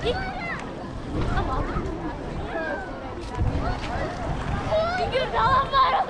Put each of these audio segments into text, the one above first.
Tamam. Figür falan var.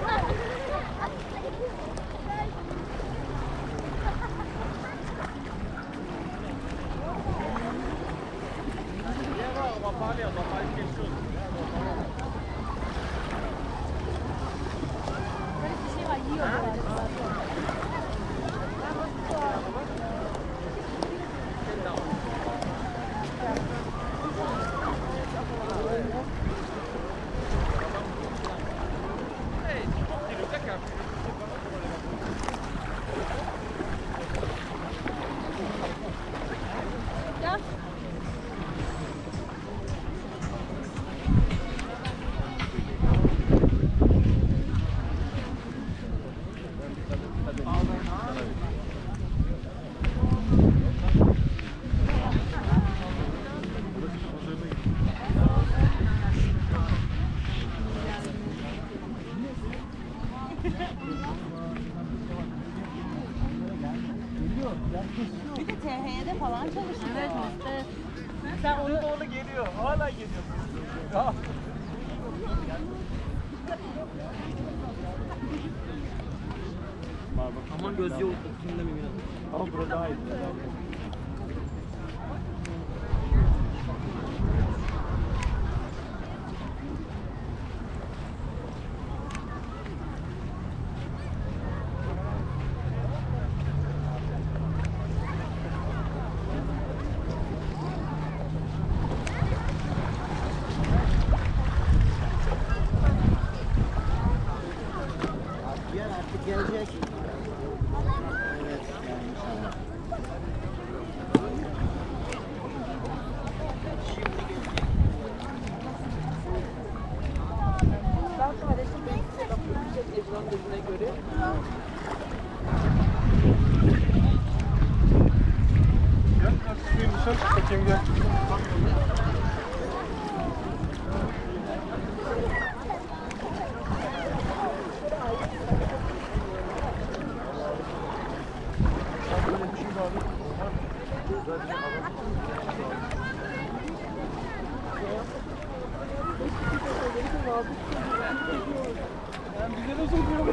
Bir de THY'de falan çalışıyor. Evet, evet. Sen onu doğru geliyor. Hala geliyor. Ya. Aman göz yok. Kimde mi bilmiyorum. Ama burada daha iyi. Artık gelecek. Evet, gelmiş ama. Gel, suyun dışarı çık bakayım gel. Ben bize de sokuyorum.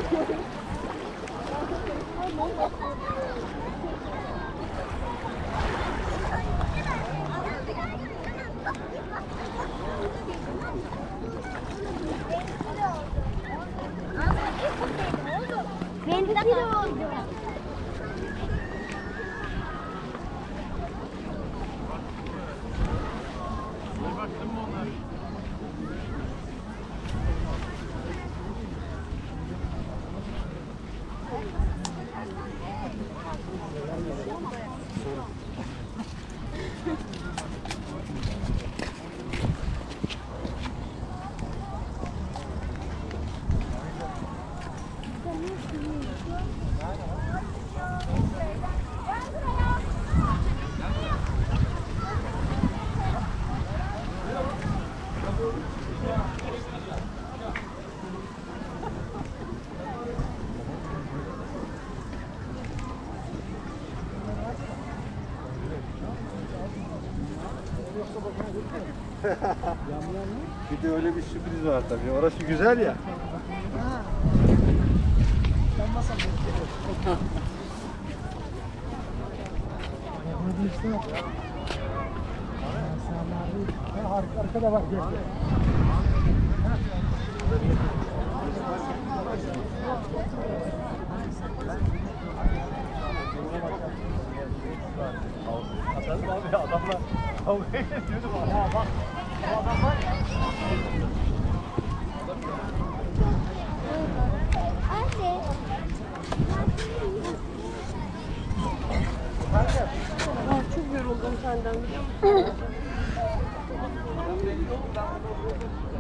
Ben de oldu. Baktın mı onlar? Bir de öyle bir sürpriz var tabii. Orası güzel ya. Arkada bak. Atalım abi adamlar kavga ediyordu bana. Ya bak bu adam var ya. Çok yoruldum senden biliyor musun?